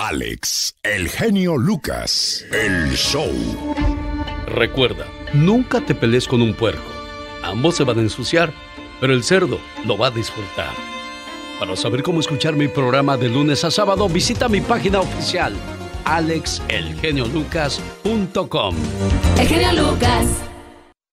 Alex, el genio Lucas, el show. Recuerda, nunca te pelees con un puerco. Ambos se van a ensuciar, pero el cerdo lo va a disfrutar. Para saber cómo escuchar mi programa de lunes a sábado, visita mi página oficial, alexelgeniolucas.com. El genio Lucas.